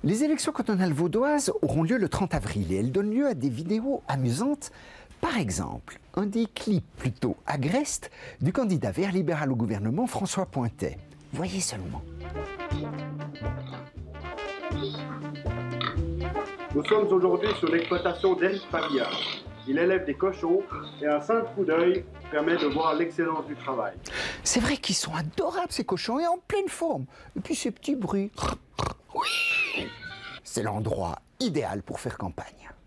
Les élections cantonales vaudoises auront lieu le 30 avril et elles donnent lieu à des vidéos amusantes. Par exemple, un des clips plutôt agrestes du candidat vert libéral au gouvernement, François Pointet. Voyez seulement. Nous sommes aujourd'hui sur l'exploitation d'El Pavia. Il élève des cochons et un simple coup d'œil permet de voir l'excellence du travail. C'est vrai qu'ils sont adorables ces cochons et en pleine forme. Et puis ces petits bruits. Oui, c'est l'endroit idéal pour faire campagne.